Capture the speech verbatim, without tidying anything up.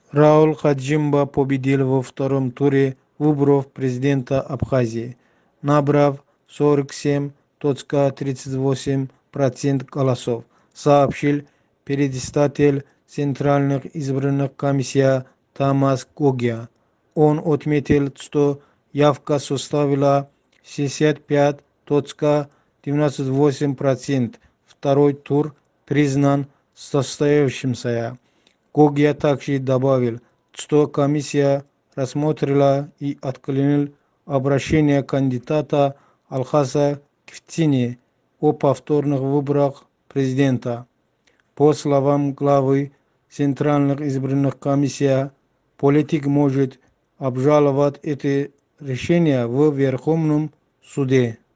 Рауль Хаджимба победил во втором туре выборов президента Абхазии, набрав сорок семь целых тридцать восемь сотых процента голосов, сообщил председатель Центральных избранных комиссий Тамас Гогия. Он отметил, что явка составила шестьдесят пять целых девяносто восемь сотых процента. Второй тур признан состоявшимся. Гогия также добавил, что комиссия рассмотрела и отклонила обращение кандидата Алхаса Квтини о повторных выборах президента. По словам главы Центральных избранных комиссий, политик может обжаловать это решение в Верховном суде.